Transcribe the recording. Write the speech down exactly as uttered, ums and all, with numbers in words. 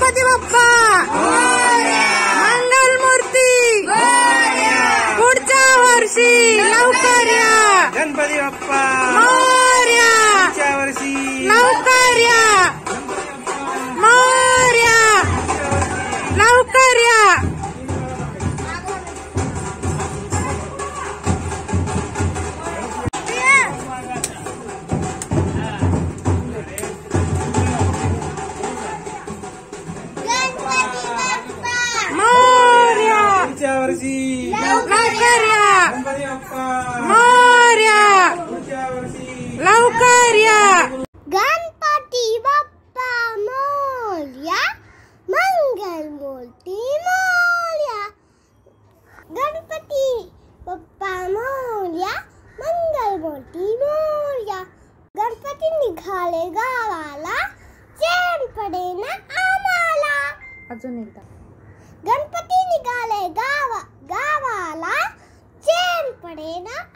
गणपती बाप्पा मंगलमूर्ती पुढच्या वर्षी लवकर या गणपती बाप्पा मोरया पुढच्या वर्षी लवकर या मोरया लवकर या पुढच्या वर्षी लवकर या गणपती बाप्पा मोरया पुढच्या वर्षी लवकर या गणपती बाप्पा मोरया मंगलमूर्ती मोरया गणपती बाप्पा मोरया मंगलमूर्ती मोरया गणपती निघाले गावाला चैन पडे ना आम्हाला अजून एकदा गणपती निघाले गावा गावाला चैन पडे ना